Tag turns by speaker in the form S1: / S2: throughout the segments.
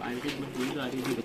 S1: आयुर्वेदिक में दूध आ रही है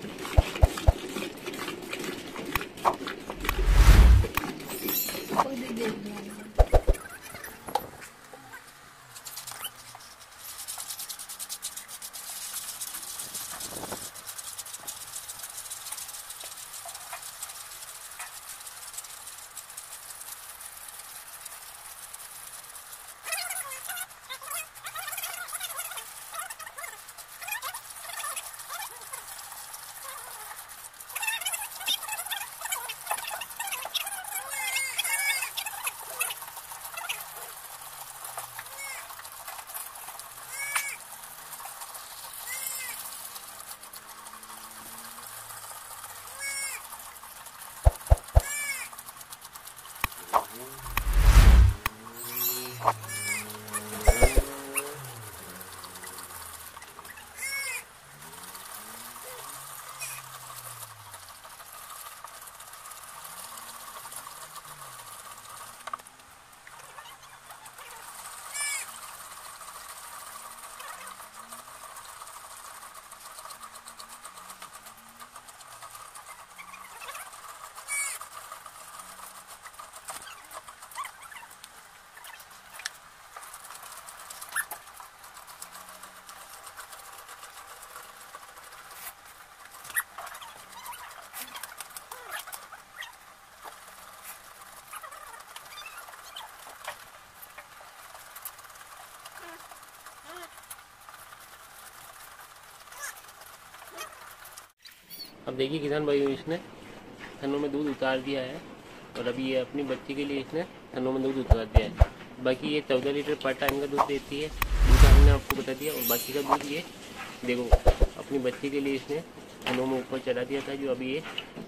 S1: अब देखिए किसान भाई, इसने थनों में दूध उतार दिया है और अभी ये अपनी बच्ची के लिए इसने थनों में दूध उतार दिया है। बाकी ये 14 लीटर पर टाइम का दूध देती है, दूध हमने आपको बता दिया। और बाकी का दूध ये देखो अपनी बच्ची के लिए इसने थनों में ऊपर चढ़ा दिया था, जो अभी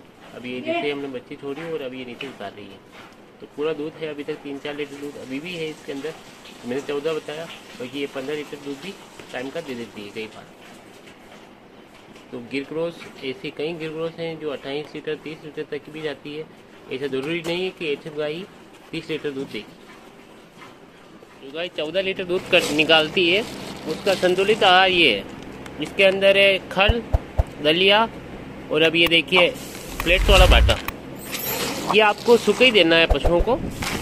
S1: ये जैसे हमने बच्ची छोड़ी और अभी ये नीचे उतार रही है। तो पूरा दूध है अभी तक 3-4 लीटर दूध अभी भी है इसके अंदर। मैंने 14 बताया, बाकी ये 15 लीटर दूध भी टाइम का दे देती है कई बार। तो गिर क्रॉस ऐसे कई गिर क्रॉस हैं जो 28 लीटर 30 लीटर तक भी जाती है। ऐसा ज़रूरी नहीं है कि एचएफ गाय 30 लीटर दूध देगी। जो गाय 14 लीटर दूध निकालती है उसका संतुलित आहार ये है। इसके अंदर है खल, दलिया और अब ये देखिए प्लेट्स वाला बाटा। ये आपको सूखा ही देना है पशुओं को।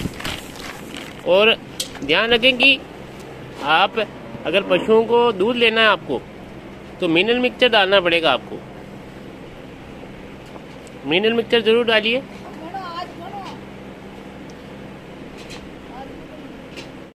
S1: और ध्यान रखें कि आप अगर पशुओं को दूध लेना है आपको तो मिनरल मिक्सचर डालना पड़ेगा आपको। मिनरल मिक्सचर जरूर डालिए।